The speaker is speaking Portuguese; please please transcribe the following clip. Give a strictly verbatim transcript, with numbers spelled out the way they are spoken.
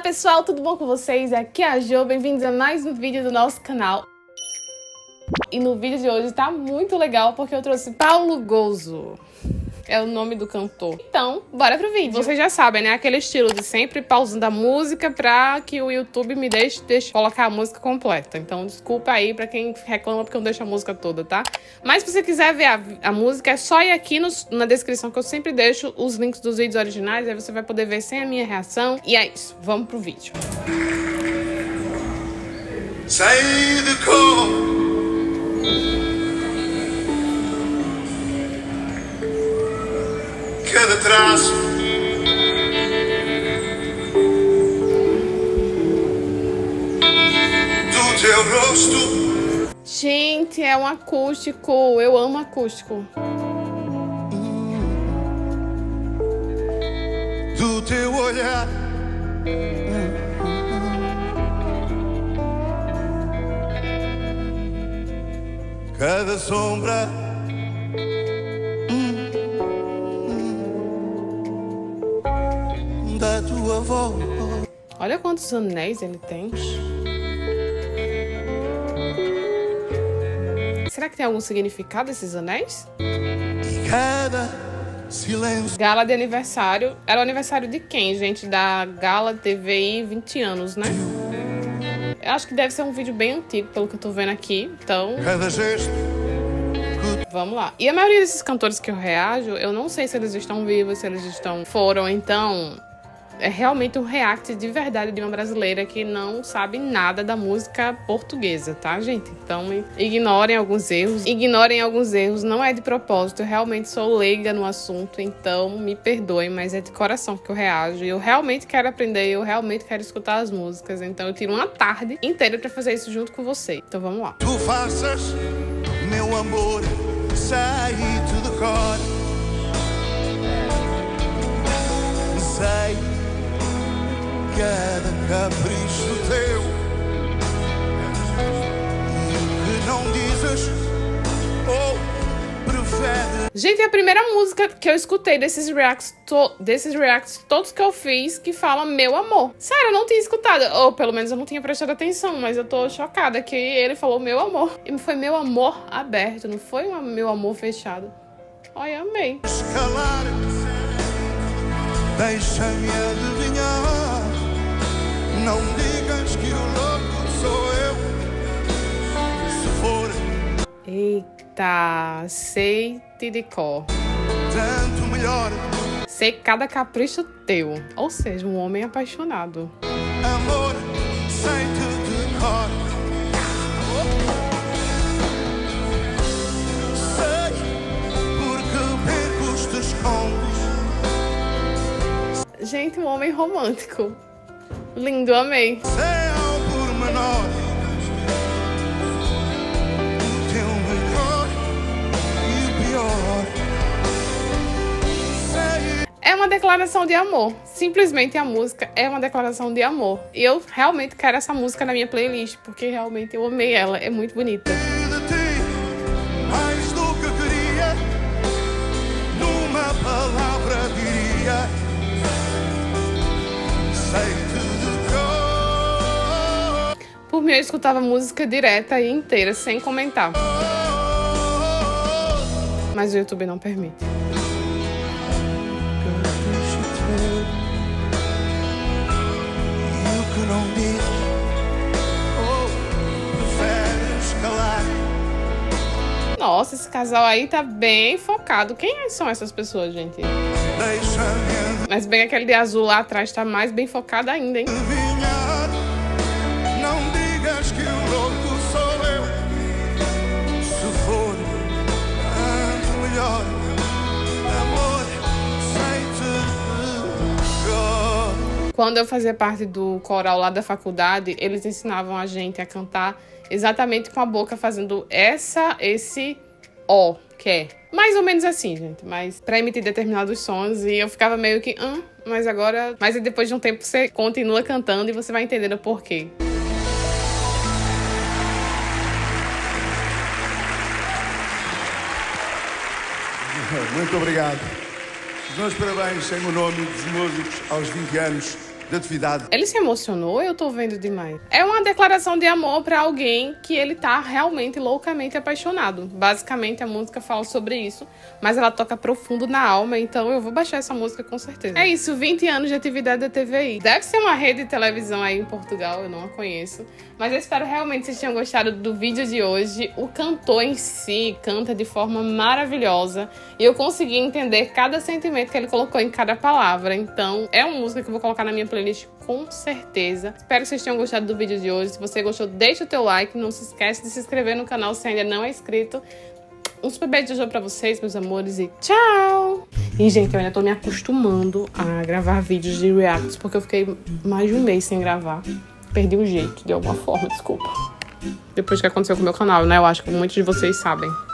pessoal, tudo bom com vocês? Aqui é a Jo, bem-vindos a mais um vídeo do nosso canal. E no vídeo de hoje tá muito legal porque eu trouxe Paulo Gozo. É o nome do cantor. Então, bora pro vídeo. Vocês já sabem, né? Aquele estilo de sempre pausando a música pra que o YouTube me deixe, deixe colocar a música completa. Então, desculpa aí pra quem reclama porque eu não deixo a música toda, tá? Mas se você quiser ver a, a música, é só ir aqui no, na descrição que eu sempre deixo os links dos vídeos originais. Aí você vai poder ver sem a minha reação. E é isso. Vamos pro vídeo. Say the call. Cada traço do teu rosto. Gente, é um acústico. Eu amo acústico. Do teu olhar. Cada sombra da tua voz. Olha quantos anéis ele tem. Será que tem algum significado esses anéis? E cada silêncio. Gala de aniversário. Era o aniversário de quem, gente? Da Gala T V I vinte anos, né? Eu acho que deve ser um vídeo bem antigo, pelo que eu tô vendo aqui. Então, Cada gesto. vamos lá. E a maioria desses cantores que eu reajo, eu não sei se eles estão vivos, se eles estão... Foram, então... É realmente um react de verdade de uma brasileira que não sabe nada da música portuguesa, tá, gente? Então, ignorem alguns erros. Ignorem alguns erros, não é de propósito. Eu realmente sou leiga no assunto, então me perdoem, mas é de coração que eu reajo. E eu realmente quero aprender, eu realmente quero escutar as músicas. Então, eu tiro uma tarde inteira pra fazer isso junto com você. Então, vamos lá. Tu faças, meu amor, sair de cor. Sei cada capricho teu e o que não dizes ou preferes. Gente, é a primeira música que eu escutei desses reacts, to desses reacts todos que eu fiz que fala meu amor. Sério, eu não tinha escutado, ou pelo menos eu não tinha prestado atenção, mas eu tô chocada que ele falou meu amor. E foi meu amor aberto, não foi um meu amor fechado. Ai, amei. Escalar, deixa-me adivinhar. Não digas que o louco sou eu. Se for Eita, sei de cor. tanto melhor, Sei cada capricho teu. Ou seja, um homem apaixonado. amor, sei-te de cor. Sei porque perco os te escondes. Gente, um homem romântico. Lindo, amei. Sei ao pormenor o teu melhor e o pior. Sei É uma declaração de amor. Simplesmente a música é uma declaração de amor. E eu realmente quero essa música na minha playlist, porque realmente eu amei ela. É muito bonita. de ti mais do que queria. Numa palavra diria. Sei-te de cor. Por mim, eu escutava a música direta e inteira, sem comentar. Mas o YouTube não permite. E o que não diz ou preferes calar. Nossa, esse casal aí tá bem focado. Quem são essas pessoas, gente? Deixa-me Mas bem aquele de azul lá atrás tá mais bem focado ainda, hein? adivinhar. Não digas que o louco sou eu. Se for tanto melhor, amor, sei-te de cor. Quando eu fazia parte do coral lá da faculdade, eles ensinavam a gente a cantar exatamente com a boca fazendo essa, esse ó, que é mais ou menos assim, gente, mas pra emitir determinados sons, e eu ficava meio que, hum, mas agora... Mas depois de um tempo você continua cantando e você vai entendendo o porquê. Muito obrigado. Os meus parabéns em o nome dos músicos aos vinte anos de atividade. Ele se emocionou ou eu tô vendo demais? É uma declaração de amor pra alguém que ele tá realmente loucamente apaixonado. Basicamente a música fala sobre isso, mas ela toca profundo na alma, então eu vou baixar essa música com certeza. É isso, vinte anos de atividade da T V I. Deve ser uma rede de televisão aí em Portugal, eu não a conheço. Mas eu espero realmente que vocês tenham gostado do vídeo de hoje. O cantor em si canta de forma maravilhosa e eu consegui entender cada sentimento que ele colocou em cada palavra. Então é uma música que eu vou colocar na minha playlist com certeza. Espero que vocês tenham gostado do vídeo de hoje. Se você gostou, deixa o teu like. Não se esquece de se inscrever no canal se ainda não é inscrito. Um super beijo de hoje pra vocês, meus amores, e tchau! E, gente, eu ainda tô me acostumando a gravar vídeos de reacts, porque eu fiquei mais de um mês sem gravar. Perdi o jeito, de alguma forma, desculpa. Depois que aconteceu com o meu canal, né? Eu acho que muitos de vocês sabem.